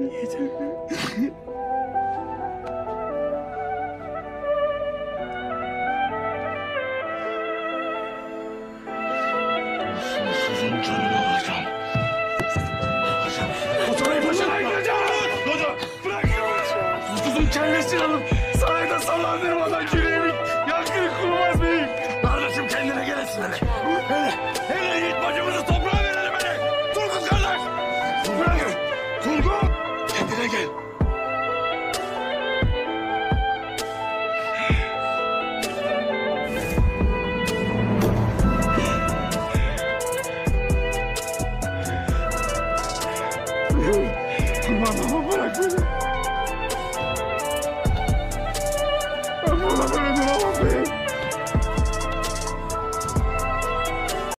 Sizin canını alacağım. Oturayım başına gireceğim. Bırak. Kuzun kellesini alıp sarayda sallandırmadan yüreğimi yankını kurmaz beyim. Kardeşim kendine gelesin hele. Hele yiğit bacımızı toprağa verelim hele. Turgut kardeş. Bırakın. Turgut. Kendine gel. Kurban baba bırak beni.